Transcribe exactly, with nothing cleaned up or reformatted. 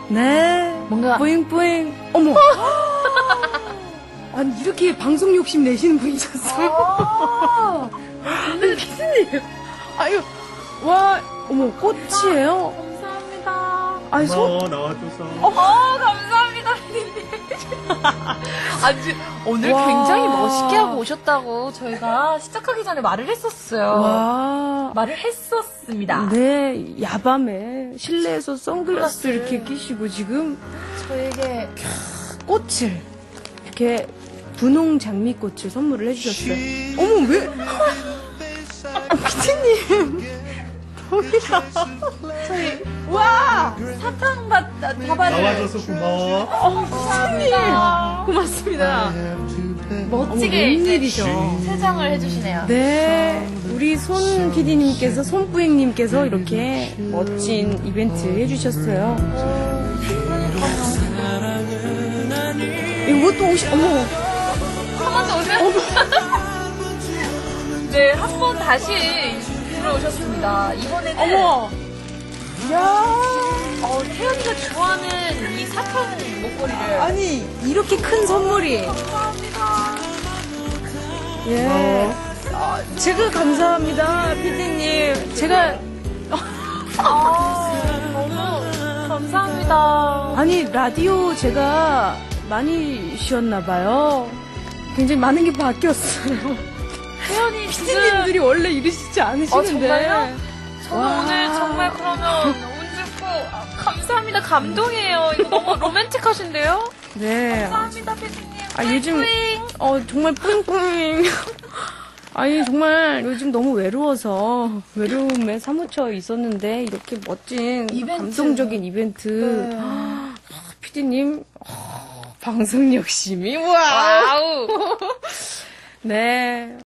네. 뭔가 뿌잉뿌잉. 어머. 아니 이렇게 방송 욕심 내시는 분이셨어요? 아 아니 피디님. 아유 와 어머 꽃이에요? 감사합니다. 아니 고마워, 손. 나와줘서. 어, 감사합니다, 피디님. 아주 오늘 와. 굉장히 멋있게 하고 오셨다고 저희가 시작하기 전에 말을 했었어요. 와. 말을 했었습니다. 네 야밤에 실내에서 선글라스 이렇게 끼시고 지금 저에게 꽃을 이렇게 분홍 장미꽃을 선물을 해주셨어요. 어머 왜? 아, 피디님 여기다 저희 와 사탕 받 다발을 나와줘서 고마워. 어, 피디님 고맙습니다. 멋지게 어머, 이제 웬일이죠? 세 장을 해주시네요. 네 우리 손 피디님께서 손뿌잉님께서 이렇게 멋진 이벤트 해주셨어요. 이것도 오시 어머 한 번 더 오세요. 네, 한 번 다시 들어오셨습니다. 이번에는 어머 야 어, 태연이가 좋아하는 이 사탕 목걸이를 아니 이렇게 큰 선물이 감사합니다. 예 어, 제가 감사합니다 피디님 제가 아, 너무 감사합니다. 아니 라디오 제가 많이 쉬었나 봐요 굉장히 많은 게 바뀌었어요 태연이 피디님들이 원래 이러시지 않으시는데 어, 정말요? 저는 와. 오늘 정말 그러면 운 좋고 아, 감사합니다. 감동이에요. 이거 너무 로맨틱하신데요? 네 감사합니다, 피디님. 아, 요즘- 뿌잉. 어, 정말 뿌잉뿌잉. 아니, 정말 요즘 너무 외로워서 외로움에 사무쳐 있었는데, 이렇게 멋진 이벤트. 감동적인 이벤트. 네. 아, 피디님, 어, 방송 욕심이, 와 와우. 네.